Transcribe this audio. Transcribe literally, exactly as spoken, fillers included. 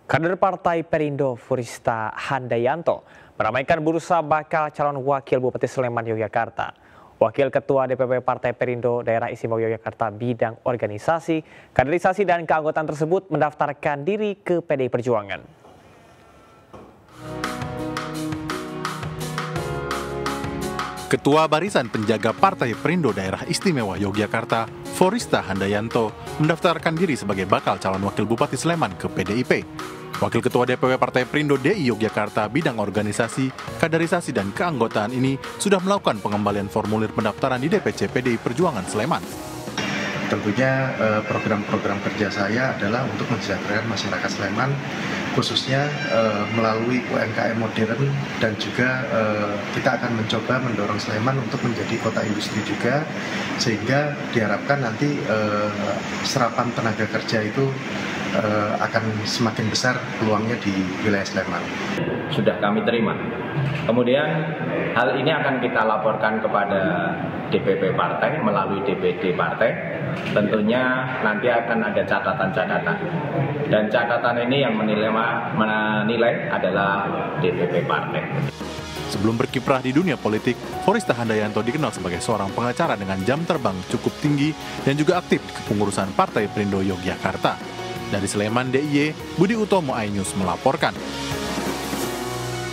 Kader Partai Perindo Furista Handayanto meramaikan bursa bakal calon wakil Bupati Sleman Yogyakarta. Wakil Ketua D P P Partai Perindo Daerah Istimewa Yogyakarta bidang organisasi, kaderisasi dan keanggotaan tersebut mendaftarkan diri ke P D I Perjuangan. Ketua Barisan Penjaga Partai Perindo Daerah Istimewa Yogyakarta, Furista Handayanto, mendaftarkan diri sebagai bakal calon wakil Bupati Sleman ke P D I P. Wakil Ketua D P W Partai Perindo D I Yogyakarta bidang organisasi, kaderisasi dan keanggotaan ini sudah melakukan pengembalian formulir pendaftaran di D P C P D I Perjuangan Sleman. Tentunya program-program kerja saya adalah untuk mensejahterakan masyarakat Sleman, khususnya uh, melalui U M K M modern, dan juga uh, kita akan mencoba mendorong Sleman untuk menjadi kota industri juga, sehingga diharapkan nanti uh, serapan tenaga kerja itu uh, akan semakin besar peluangnya di wilayah Sleman. Sudah kami terima. Kemudian hal ini akan kita laporkan kepada D P P partai melalui D P D partai. Tentunya nanti akan ada catatan-catatan, dan catatan ini yang menilai, menilai adalah D P P partai. Sebelum berkiprah di dunia politik, Furista Handayanto dikenal sebagai seorang pengacara dengan jam terbang cukup tinggi dan juga aktif di kepengurusan Partai Perindo Yogyakarta. Dari Sleman D I Y, Budi Utomo, iNews melaporkan.